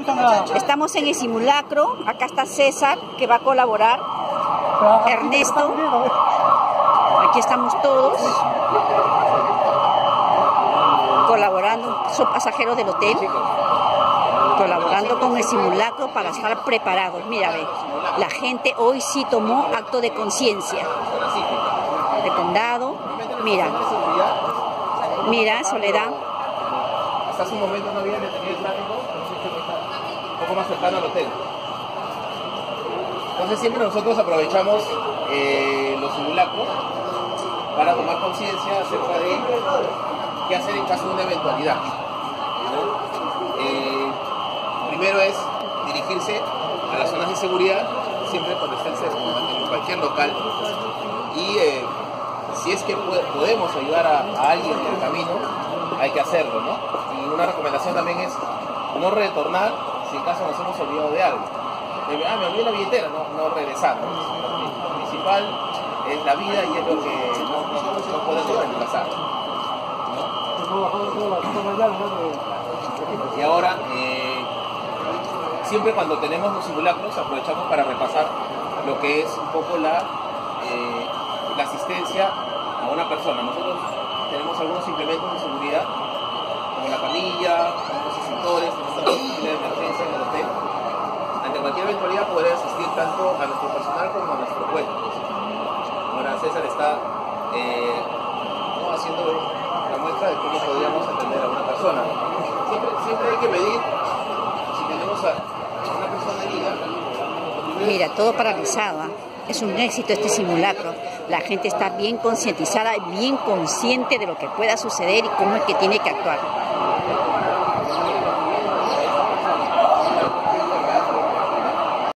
Estamos en el simulacro. Acá está César, que va a colaborar. Ernesto. Aquí estamos todos colaborando. Son pasajeros del hotel, colaborando con el simulacro para estar preparados. Mira, ve, la gente hoy sí tomó acto de conciencia. De condado, mira, mira, Soledad. Hasta hace un momento no había detenido el tráfico, un poco más cercano al hotel. Entonces siempre nosotros aprovechamos los simulacros para tomar conciencia acerca de qué hacer en caso de una eventualidad. Primero es dirigirse a las zonas de seguridad, siempre cuando estén en cualquier local, y si es que podemos ayudar a alguien en el camino, hay que hacerlo, ¿no? Y una recomendación también es no retornar si en caso nos hemos olvidado de algo. Me olvidé la billetera, no regresar, ¿no? Lo principal es la vida y es lo que no podemos reemplazar, ¿no? Y ahora, siempre cuando tenemos los simulacros aprovechamos para repasar lo que es un poco la asistencia a una persona. Nosotros tenemos algunos implementos de seguridad, como la camilla, los extintores, tenemos la de emergencia en el hotel. Ante cualquier eventualidad poder asistir tanto a nuestro personal como a nuestro cuerpo. Ahora César está haciendo la muestra de cómo podríamos atender a una persona. Siempre hay que medir si tenemos a una persona herida. Mira, todo paralizado, ¿eh? Es un éxito este simulacro. La gente está bien concientizada, bien consciente de lo que pueda suceder y cómo es que tiene que actuar.